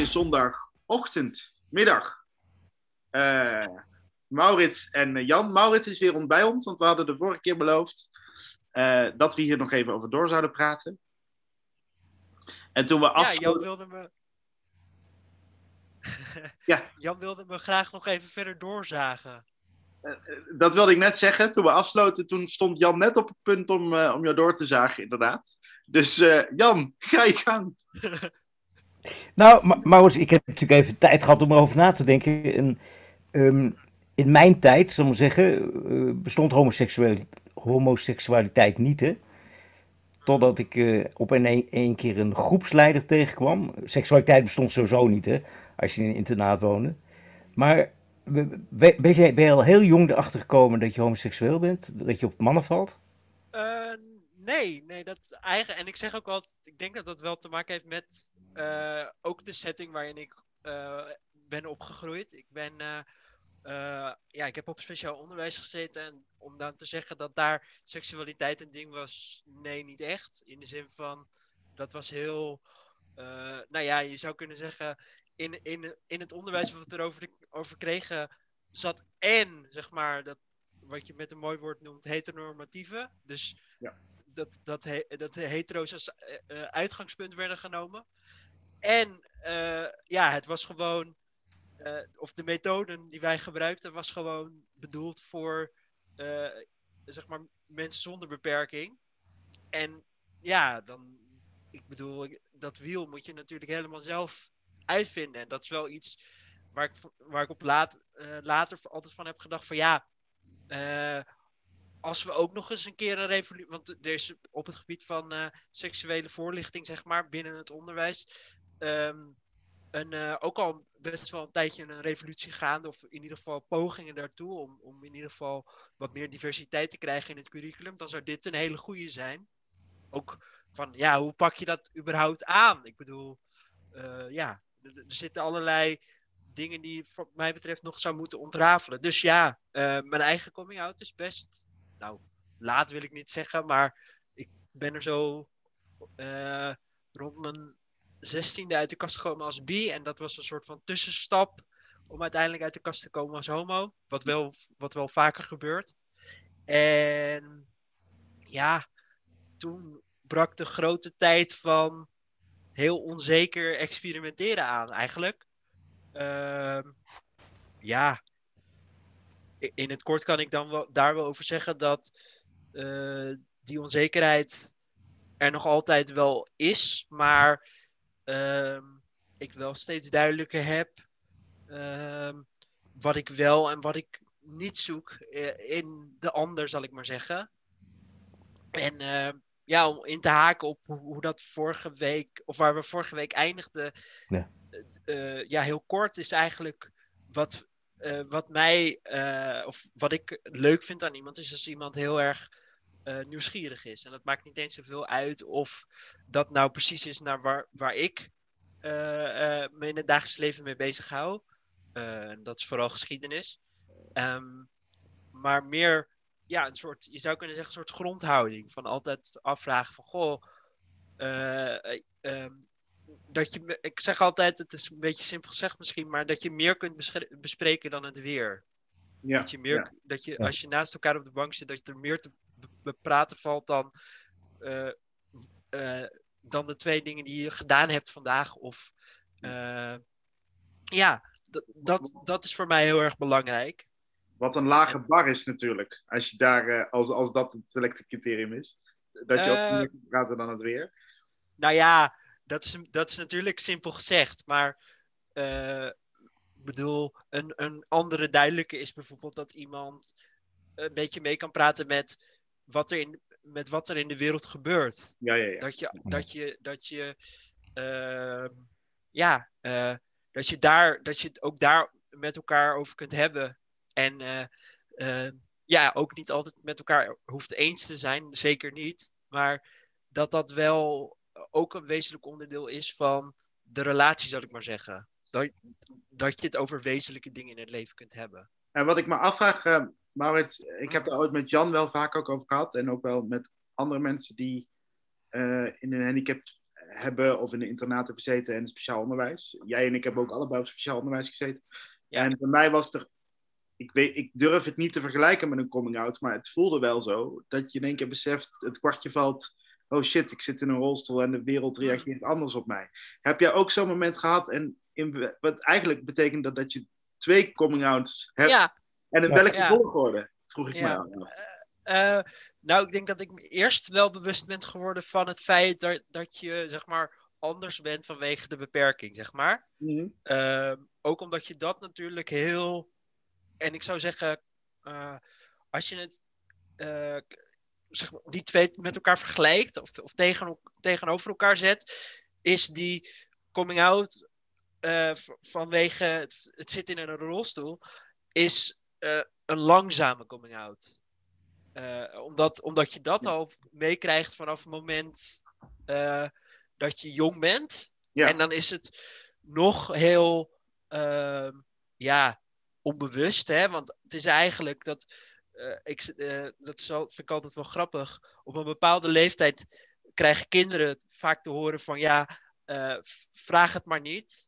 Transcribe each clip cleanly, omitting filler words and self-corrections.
middag. Maurits en Jan. Maurits is weer bij ons, want we hadden de vorige keer beloofd dat we hier nog even over door zouden praten. En toen we Jan wilde me... Jan wilde me graag nog even verder doorzagen. Dat wilde ik net zeggen. Toen we afsloten, toen stond Jan net op het punt om jou door te zagen, inderdaad. Dus Jan, ga je gang. Nou, Maurits, ik heb natuurlijk even tijd gehad om erover na te denken. In mijn tijd, zal ik maar zeggen, bestond homoseksualiteit niet, hè? Totdat ik op één keer een groepsleider tegenkwam. Seksualiteit bestond sowieso niet, hè, als je in een internaat woonde. Maar ben je al heel jong erachter gekomen dat je homoseksueel bent? Dat je op mannen valt? Nee, dat eigen. En ik zeg ook altijd, ik denk dat dat wel te maken heeft met ook de setting waarin ik ben opgegroeid. Ik heb op speciaal onderwijs gezeten en om dan te zeggen dat daar seksualiteit een ding was, nee, niet echt. In de zin van, dat was heel, je zou kunnen zeggen, in het onderwijs wat we erover kregen, zat en, zeg maar, dat wat je met een mooi woord noemt, heteronormatieve. Dus dat hetero's als uitgangspunt werden genomen. En het was gewoon, of de methoden die wij gebruikten, was gewoon bedoeld voor zeg maar mensen zonder beperking. En ik bedoel, dat wiel moet je natuurlijk helemaal zelf uitvinden. En dat is wel iets waar ik op later altijd van heb gedacht van als we ook nog eens een keer een revolutie... Want er is op het gebied van seksuele voorlichting, zeg maar, binnen het onderwijs... ook al best wel een tijdje een revolutie gaande, of in ieder geval pogingen daartoe, om in ieder geval wat meer diversiteit te krijgen in het curriculum, dan zou dit een hele goede zijn. Ook van, hoe pak je dat überhaupt aan? Ik bedoel, er zitten allerlei dingen die wat mij betreft nog zou moeten ontrafelen. Dus mijn eigen coming out is best, laat wil ik niet zeggen, maar ik ben er zo rond mijn 16e uit de kast gekomen als bi. En dat was een soort van tussenstap om uiteindelijk uit de kast te komen als homo. Wat wel vaker gebeurt. En toen brak de grote tijd van heel onzeker experimenteren aan eigenlijk. In het kort kan ik dan daar wel over zeggen dat die onzekerheid er nog altijd wel is, maar ik wel steeds duidelijker heb wat ik wel en wat ik niet zoek in de ander, zal ik maar zeggen. En om in te haken op hoe dat vorige week, of waar we vorige week eindigden, heel kort is eigenlijk wat mij, of wat ik leuk vind aan iemand, is als iemand heel erg nieuwsgierig is. En dat maakt niet eens zoveel uit of dat nou precies is naar waar ik me in het dagelijks leven mee bezig hou. Dat is vooral geschiedenis. Maar meer, een soort, je zou kunnen zeggen, een soort grondhouding. Van altijd afvragen van, ik zeg altijd, het is een beetje simpel gezegd misschien, maar dat je meer kunt bespreken dan het weer. Ja, dat je als je naast elkaar op de bank zit, dat er meer te bepraten valt dan de twee dingen die je gedaan hebt vandaag. Of dat is voor mij heel erg belangrijk. Wat een lage bar is natuurlijk, als je daar, als dat het selectiecriterium is. Dat je ook meer kunt praten dan het weer. Dat is natuurlijk simpel gezegd, maar bedoel, een andere duidelijke is bijvoorbeeld dat iemand een beetje mee kan praten met wat er in de wereld gebeurt. Ja. Dat je het ook daar met elkaar over kunt hebben. En ook niet altijd met elkaar hoeft eens te zijn, zeker niet. Maar dat wel ook een wezenlijk onderdeel is van de relatie, zal ik maar zeggen. Dat je het over wezenlijke dingen in het leven kunt hebben. En wat ik me afvraag, Maurits, ik heb er ooit met Jan wel vaak ook over gehad. En ook wel met andere mensen die in een hebben of in een internaat hebben gezeten en speciaal onderwijs. Jij en ik hebben ook allebei op speciaal onderwijs gezeten. Ja. En bij mij was er, ik durf het niet te vergelijken met een coming-out, maar het voelde wel zo, dat je in één keer beseft, het kwartje valt, oh shit, ik zit in een rolstoel en de wereld reageert anders op mij. Heb jij ook zo'n moment gehad, wat eigenlijk betekent dat je 2 coming-outs hebt, en in welke volgorde, vroeg ik me af. Nou, ik denk dat ik me eerst wel bewust ben geworden van het feit dat je, zeg maar, anders bent vanwege de beperking, zeg maar. Mm-hmm. Ook omdat je dat natuurlijk heel... En ik zou zeggen, als je het zeg maar, die twee met elkaar vergelijkt of tegenover elkaar zet, is die coming out vanwege het zitten in een rolstoel, is een langzame coming out. Omdat je dat al meekrijgt vanaf het moment dat je jong bent. Ja. En dan is het nog heel onbewust. Hè? Want het is eigenlijk dat... vind ik altijd wel grappig. Op een bepaalde leeftijd krijgen kinderen vaak te horen van... vraag het maar niet.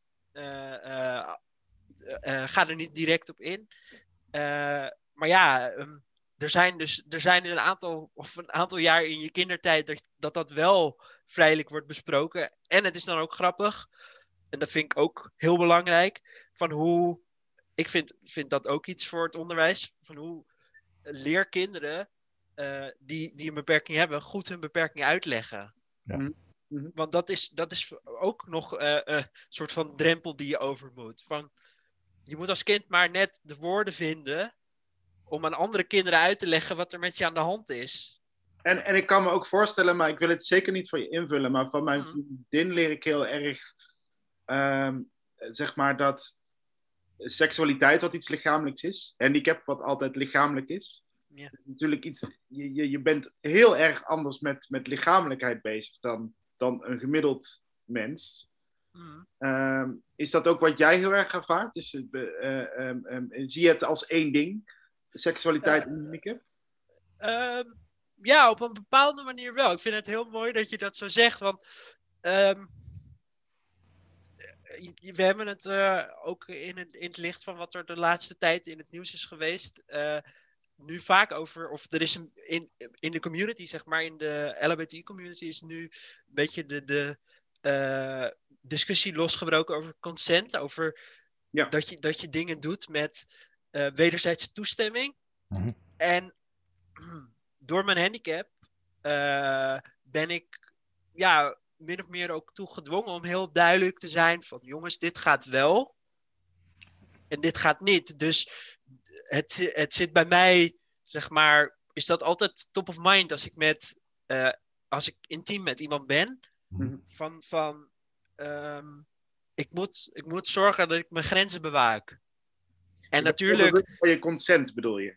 Ga er niet direct op in. Maar ja... Er zijn een aantal jaar in je kindertijd dat wel vrijelijk wordt besproken. En het is dan ook grappig. En dat vind ik ook heel belangrijk. Van hoe, ik vind dat ook iets voor het onderwijs. Van hoe leerkinderen die een beperking hebben, goed hun beperking uitleggen. Ja. Mm-hmm. Want dat is ook nog een soort van drempel die je over moet. Van, je moet als kind maar net de woorden vinden om aan andere kinderen uit te leggen wat er met je aan de hand is. En ik kan me ook voorstellen, maar ik wil het zeker niet voor je invullen, maar van mijn vriendin leer ik heel erg, zeg maar, dat seksualiteit wat iets lichamelijks is, handicap wat altijd lichamelijk is. Ja. Natuurlijk iets, je bent heel erg anders met lichamelijkheid bezig dan een gemiddeld mens. Is dat ook wat jij heel erg ervaart? Zie je het als één ding? Seksualiteit en handicap? Ja, op een bepaalde manier wel. Ik vind het heel mooi dat je dat zo zegt. Want we hebben het ook in het licht van wat er de laatste tijd in het nieuws is geweest. Nu vaak over, of er is in de community, zeg maar, in de LHBTI-community is nu een beetje de discussie losgebroken over consent. Over dat je dingen doet met wederzijdse toestemming. Mm-hmm. En door mijn handicap ben ik min of meer ook toe gedwongen om heel duidelijk te zijn van jongens, dit gaat wel en dit gaat niet. Dus het zit bij mij, zeg maar, is dat altijd top of mind als ik intiem met iemand ben. Mm-hmm. Ik moet zorgen dat ik mijn grenzen bewaak. En natuurlijk... Van je consent bedoel je?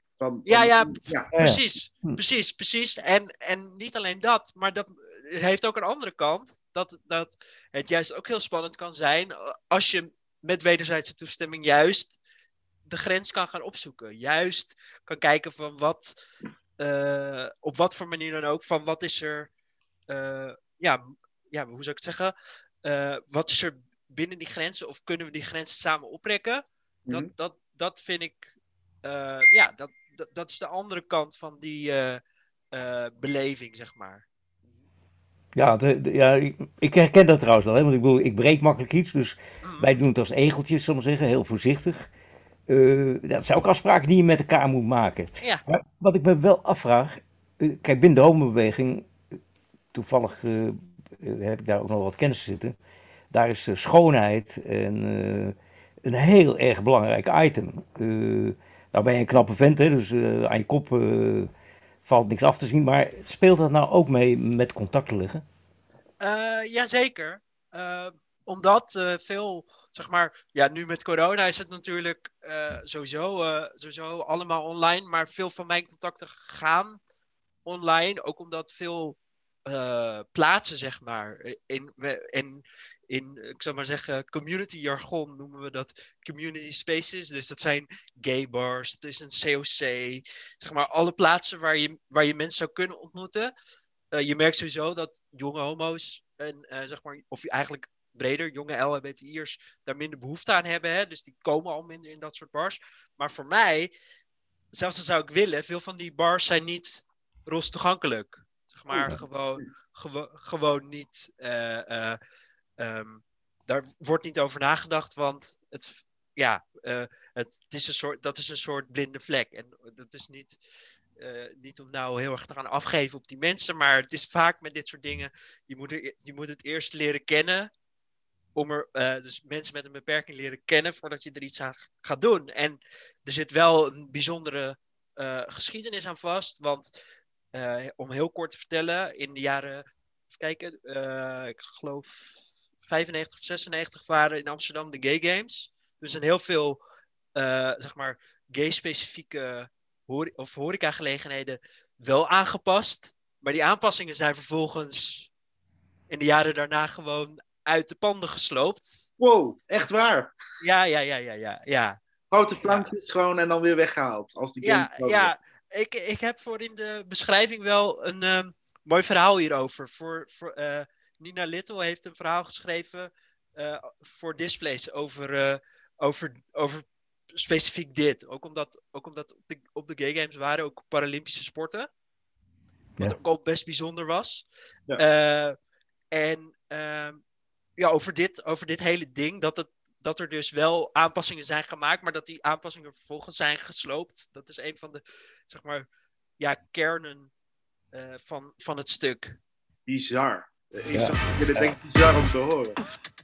Precies. En niet alleen dat, maar dat heeft ook een andere kant. Dat het juist ook heel spannend kan zijn als je met wederzijdse toestemming juist de grens kan gaan opzoeken. Juist kan kijken van op wat voor manier dan ook, van wat is er, hoe zou ik het zeggen? Wat is er binnen die grenzen of kunnen we die grenzen samen oprekken? Mm-hmm. Dat vind ik, dat is de andere kant van die beleving, zeg maar. Ja, ik herken dat trouwens wel, hè? Want ik bedoel, ik breek makkelijk iets, dus wij doen het als egeltjes, zal ik maar zeggen, heel voorzichtig. Dat zijn ook afspraken die je met elkaar moet maken. Ja. Maar wat ik me wel afvraag, kijk, binnen de homobeweging, toevallig heb ik daar ook nog wat kennis zitten, daar is schoonheid een heel erg belangrijk item. Nou ben je een knappe vent, hè, dus aan je kop valt niks af te zien. Maar speelt dat nou ook mee met contacten liggen? Jazeker. Omdat veel, zeg maar, nu met corona is het natuurlijk sowieso allemaal online. Maar veel van mijn contacten gaan online. Ook omdat veel plaatsen, zeg maar, ik zou maar zeggen, community jargon noemen we dat community spaces. Dus dat zijn gay bars, het is een COC, zeg maar alle plaatsen waar je mensen zou kunnen ontmoeten. Je merkt sowieso dat jonge homo's zeg maar, of eigenlijk breder, jonge LHBTI'ers daar minder behoefte aan hebben. Hè? Dus die komen al minder in dat soort bars. Maar voor mij, zelfs al zou ik willen, veel van die bars zijn niet toegankelijk. Zeg maar, gewoon niet... daar wordt niet over nagedacht, want het is dat is een soort blinde vlek. En dat is niet om nou heel erg te gaan afgeven op die mensen, maar het is vaak met dit soort dingen, je moet het eerst leren kennen, dus mensen met een beperking leren kennen voordat je er iets aan gaat doen. En er zit wel een bijzondere geschiedenis aan vast, want om heel kort te vertellen, in de jaren, even kijken, ik geloof 95 of 96 waren in Amsterdam de Gay Games. Dus zijn heel veel, zeg maar, gay-specifieke horecagelegenheden wel aangepast. Maar die aanpassingen zijn vervolgens in de jaren daarna gewoon uit de panden gesloopt. Wow, echt waar? Ja. Grote plankjes gewoon en dan weer weggehaald. Als die Ja. Ik heb voor in de beschrijving wel een mooi verhaal hierover. Nina Little heeft een verhaal geschreven voor Displays over specifiek dit. Ook omdat op de Gay Games waren ook Paralympische sporten. Wat ook al best bijzonder was. Ja. Over dit hele ding, dat er dus wel aanpassingen zijn gemaakt, maar dat die aanpassingen vervolgens zijn gesloopt. Dat is een van de, zeg maar, kernen van het stuk. Bizar. Ik vind het denk ik bizar om te horen.